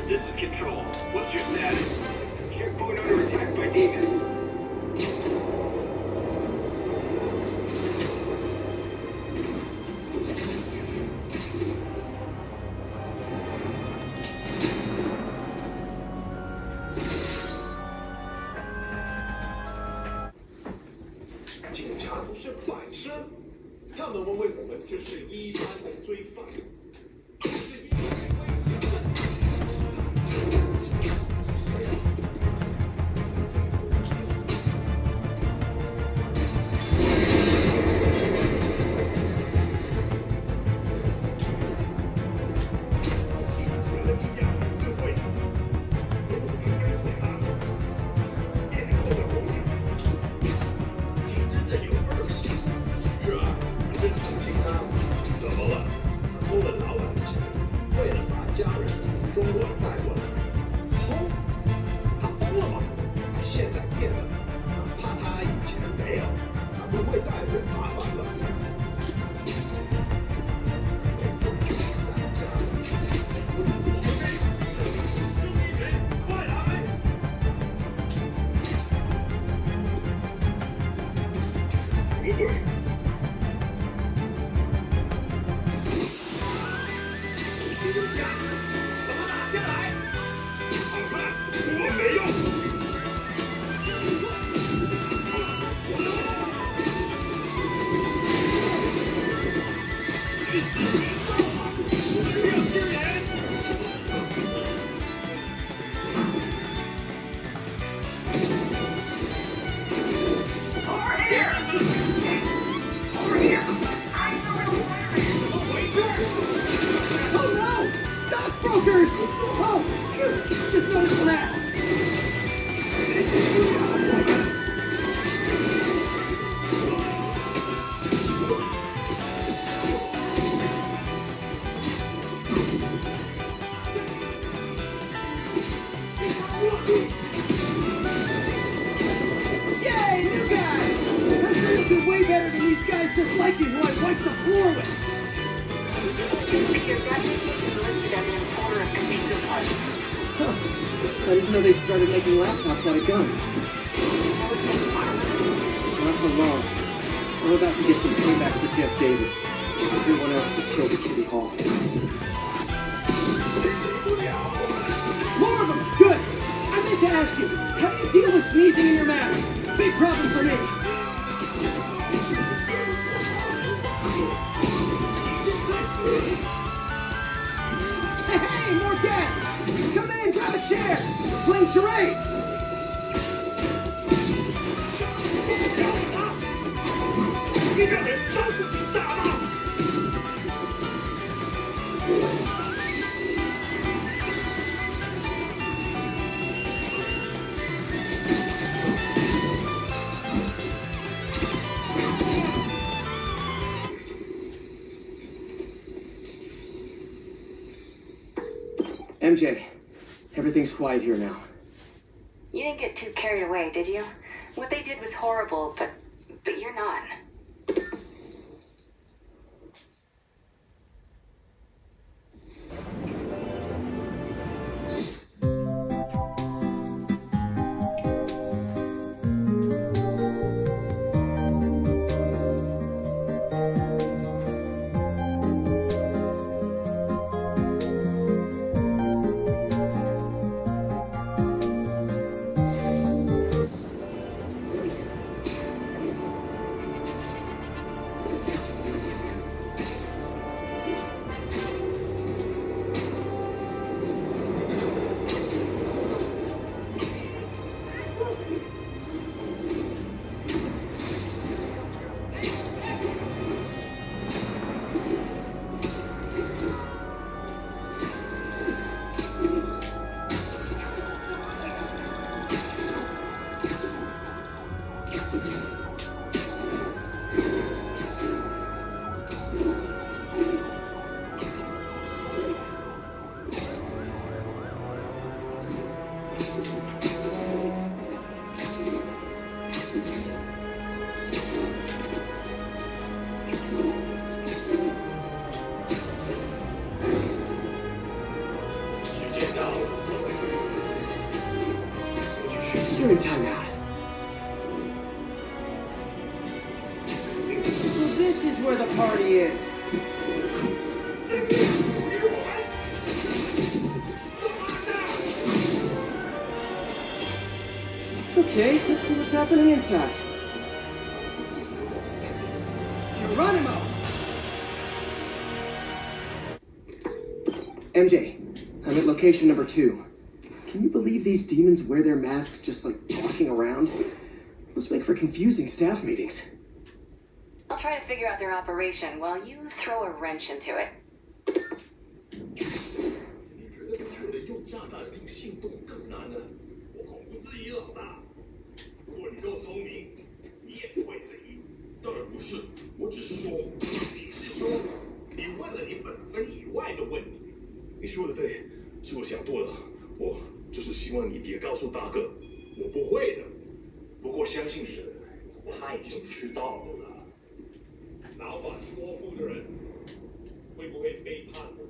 This is Control. What's your status? Airport under attack by demons. 警察不是摆设，他们问我们就是一般的罪犯。 Just like you, who I wiped the floor with! Your reputation listed as an importer of computer parts. Huh. I didn't know they'd started making laptops out of guns. Not for long. I'm about to get some payback for Jeff Davis. Everyone else that killed at City Hall. More of them! Good! I meant to ask you, how do you deal with sneezing in your mouth? Big problem for me! Hey, more gas! Come in, grab a chair! We're playing charades! MJ, everything's quiet here now. You didn't get too carried away, did you? What they did was horrible, but you're not. during timeout. So this is where the party is. Okay, let's see what's happening inside. Geronimo! MJ, I'm at location number 2. Can you believe these demons wear their masks just like walking around? Must make for confusing staff meetings. I'll try to figure out their operation while you throw a wrench into it. 你觉得比觉得用炸弹并行动更难呢？我恐不质疑老大。如果你够聪明，你也不会质疑。当然不是，我只是说，你是说，你问了你本分以外的问题。你说的对，是我想多了。我就是希望你别告诉大哥，我不会的。不过相信你的人，他已经知道了。老板说服的人，会不会背叛我？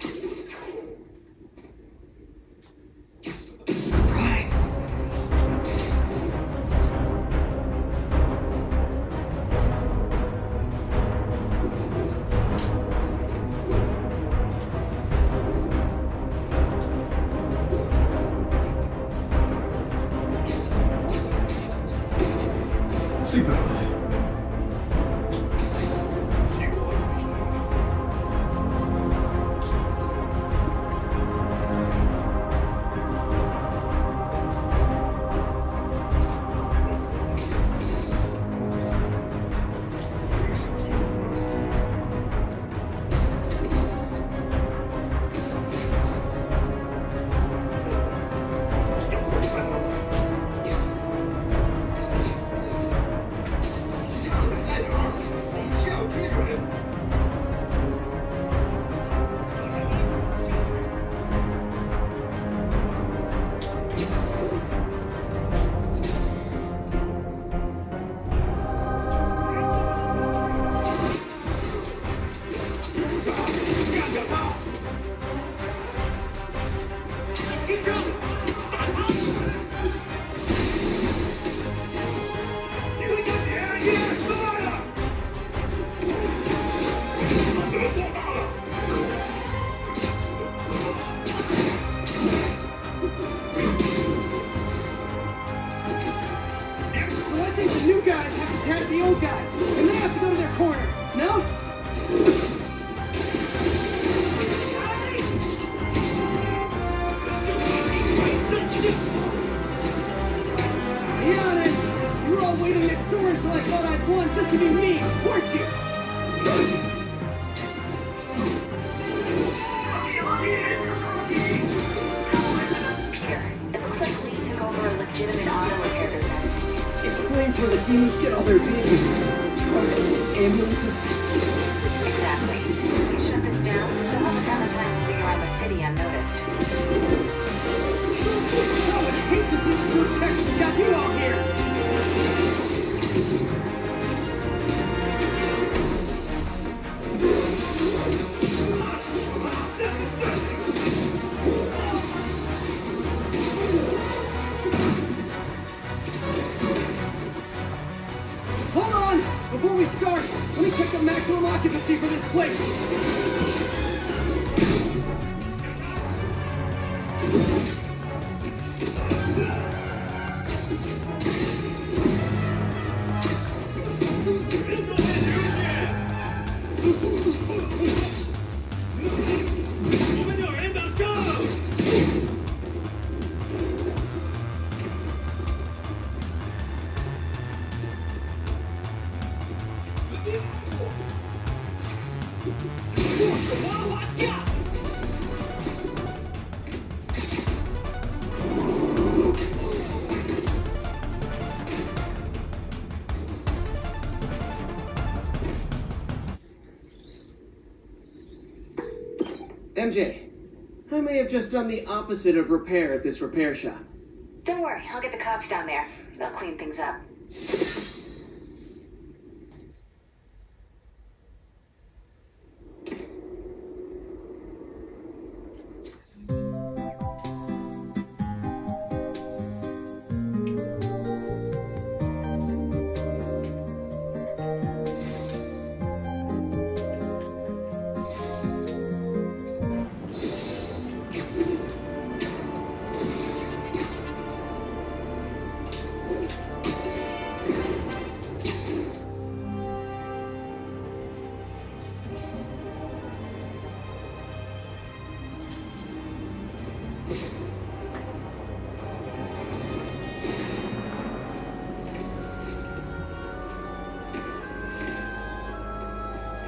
MJ, I may have just done the opposite of repair at this repair shop. Don't worry, I'll get the cops down there. They'll clean things up.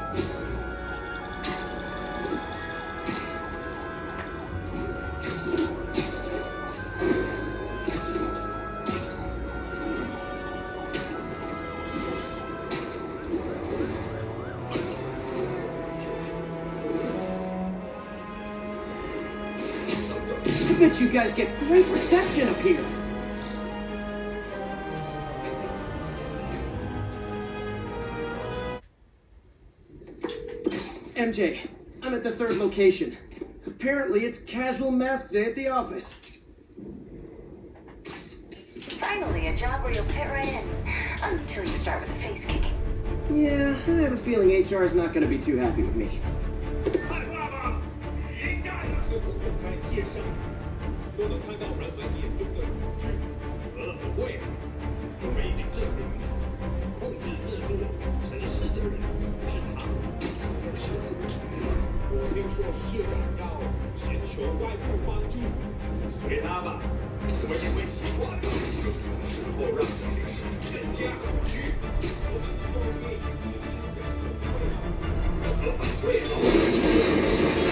I bet you guys get great reception up here. MJ, I'm at the third location. Apparently it's casual mask day at the office. Finally, a job where you'll fit right in. Until you start with the face kicking. Yeah, I have a feeling HR is not going to be too happy with me. 看爸爸，一干！之后就在街上，都能看到人们眼中的恐惧。不会，我们已经证明，控制这座城市的人是他，不是我。我听说社长要寻求外部帮助，随他吧，我们也会计划的，然后让这个世界更加恐惧。我们封面一整个和反对。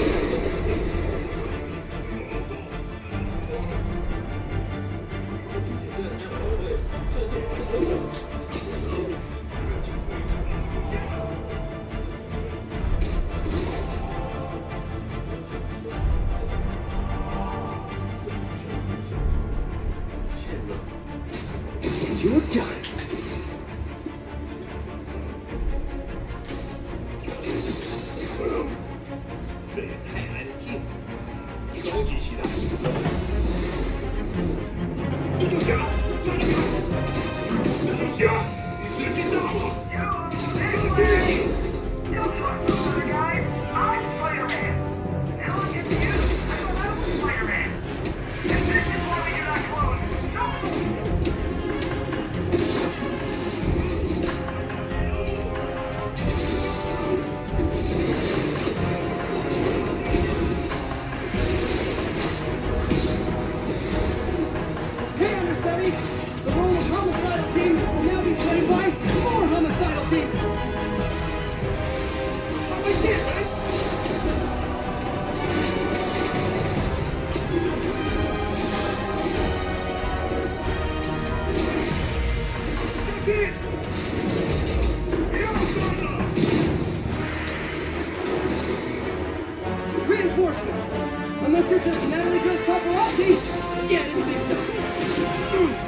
You're done. 这也太安静了，你高级起来。蜘蛛侠，站住！蜘蛛侠，你时间到了！放弃！ Hey, understudy! The role of homicidal team will now be played by more homicidal demons! Reinforcements! Unless they're just Natalie dressed paparazzi? Yeah, I didn't think so.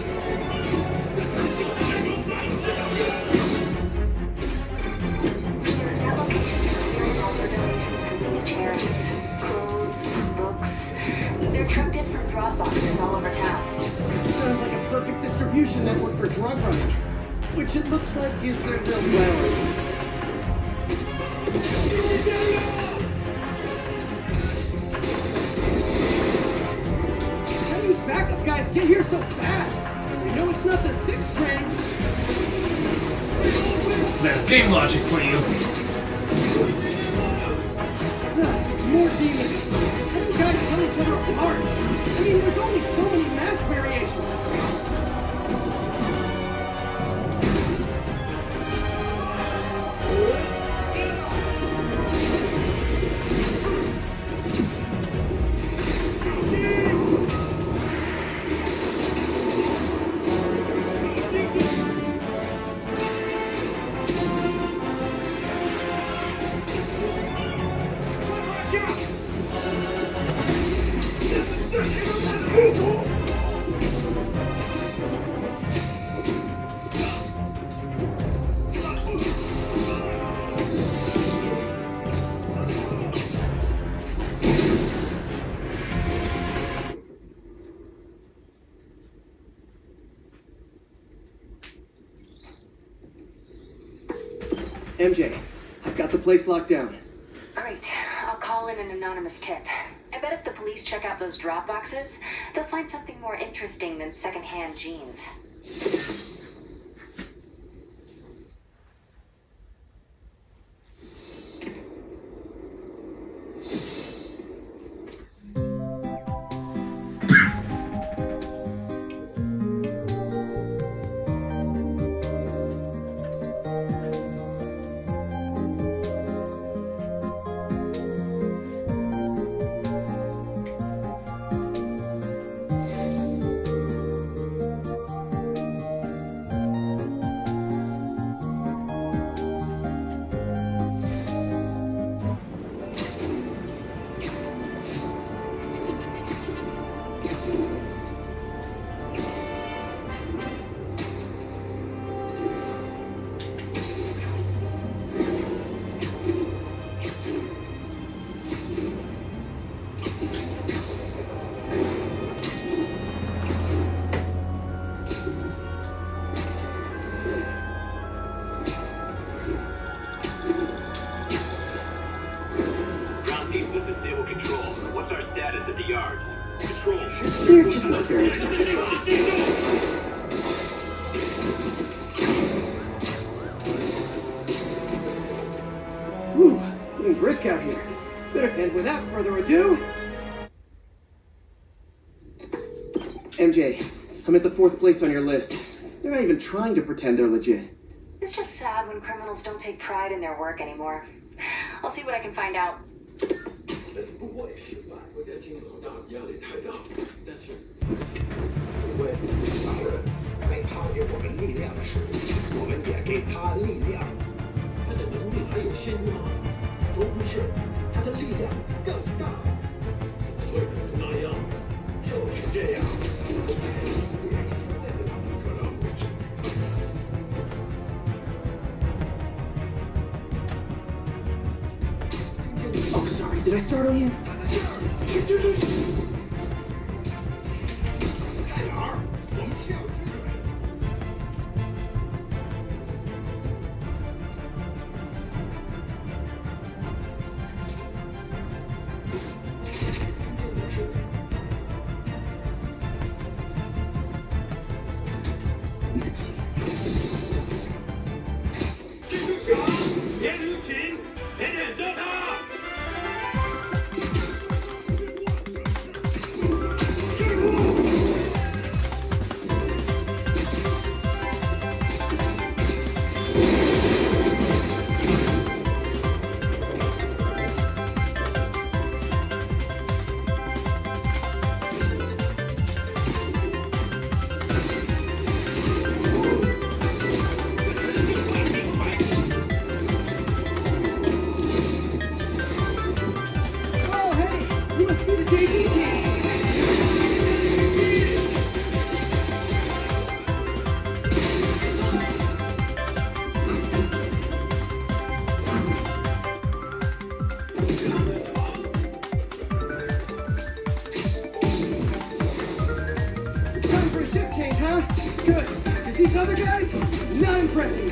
That location conceals all the donations to these charities. Clothes, books. They're trucked in from drop boxes all over town. Sounds like a perfect distribution network for drug running. Which it looks like is their real priority. How do these backup guys get here so fast? We know it's not the 6th train. That's game logic for you. More demons. How do you guys tell each other apart? I mean, there's only so many mask variations. MJ, I've got the place locked down. Great. I'll call in an anonymous tip. I bet if the police check out those drop boxes, they'll find something more interesting than secondhand jeans. They're just not very excited. Whew, getting brisk out here. And without further ado... MJ, I'm at the 4th place on your list. They're not even trying to pretend they're legit. It's just sad when criminals don't take pride in their work anymore. I'll see what I can find out. 不过也是吧，我家金老大压力太大，但是因为当然在他给我们力量时，我们也给他力量。他的能力还有限制吗？都不是，他的力量更大。怎么会可能那样？就是这样。不愿意出在这趟车上为止。 Oh, sorry, did I startle you? 在哪儿？我们需要支援。记住小，别留情，点点着他。 These other guys, not impressing.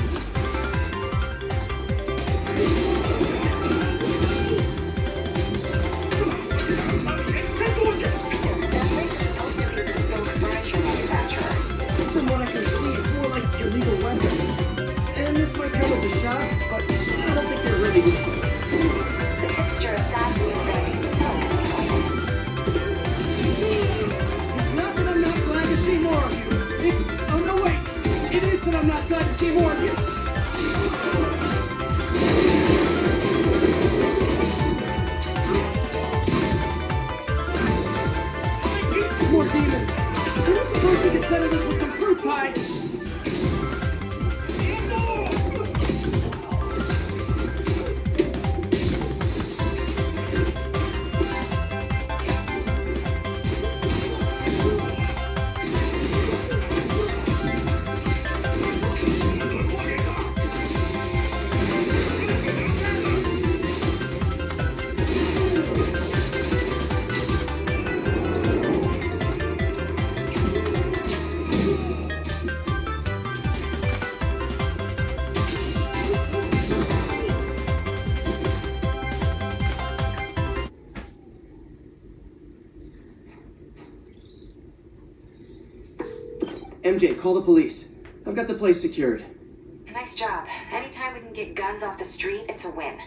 From what I can see, it's more like illegal weapons. And this might come as a shock, but I don't think they're ready this time. The hipster assassin thing is so disappointing. It's not that I'm not glad to see more of you. It's... Oh, no, wait. It is that I'm not glad to see more of you. More demons. I don't suppose we could settle this with some fruit pies. MJ, call the police. I've got the place secured. Nice job. Anytime we can get guns off the street, it's a win.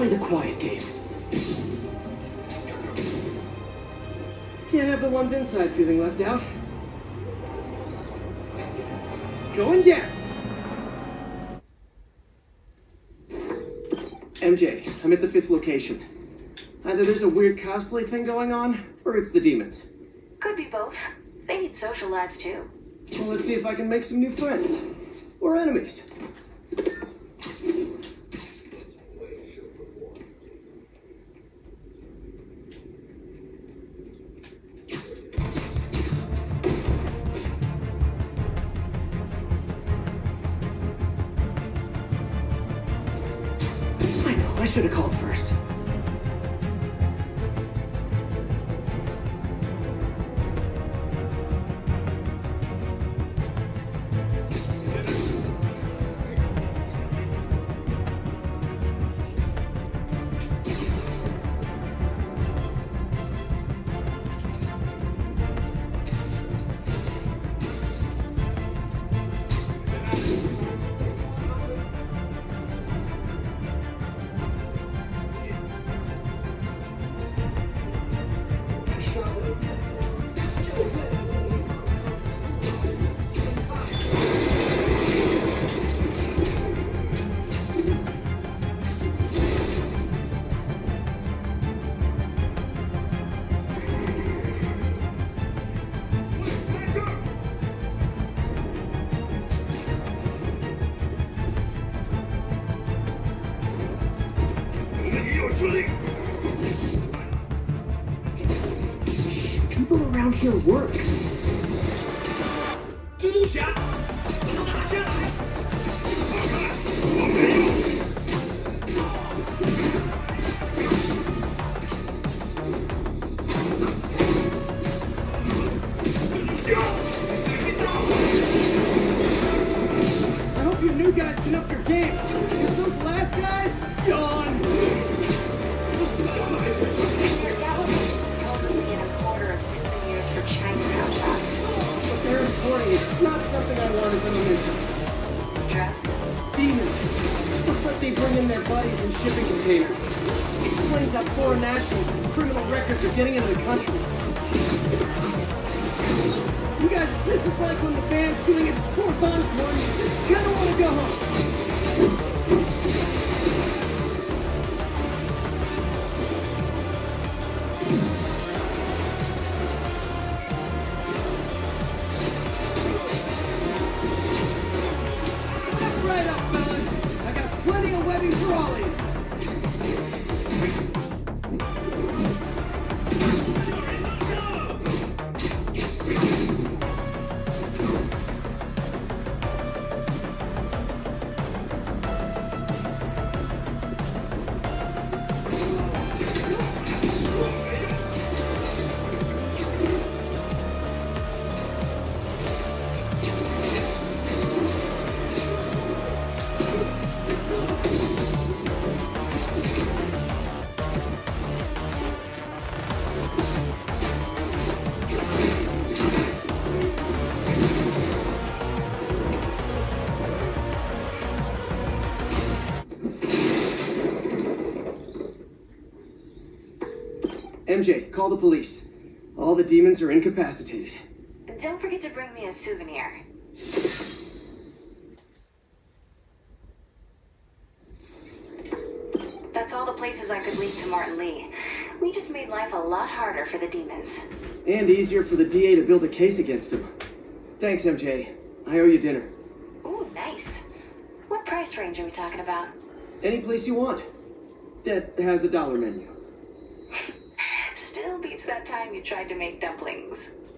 play the quiet game. Can't have the ones inside feeling left out. Going down. MJ, I'm at the 5th location. Either there's a weird cosplay thing going on, or it's the demons. Could be both. They need social lives too. Well, let's see if I can make some new friends. Or enemies. I should have called first. People around here work. 蜘蛛侠，把他打下来！我没有。蜘蛛侠，随机招。 I hope you new guys can up your games. Because those last guys, gone. They're importing it. Not something I wanted them to mention. Demons. Looks like they bring in their buddies in shipping containers. Explains how foreign nationals with criminal records are getting into the country. You guys, this is like when the band's doing its 4th encore and you just kinda wanna go home. Right up, fellas. I got plenty of webbing for all of you. MJ, call the police. All the demons are incapacitated. Don't forget to bring me a souvenir. That's all the places I could lead to Martin Lee. We just made life a lot harder for the demons. And easier for the DA to build a case against him. Thanks, MJ. I owe you dinner. Ooh, nice. What price range are we talking about? Any place you want. That has a dollar menu. Still beats that time you tried to make dumplings.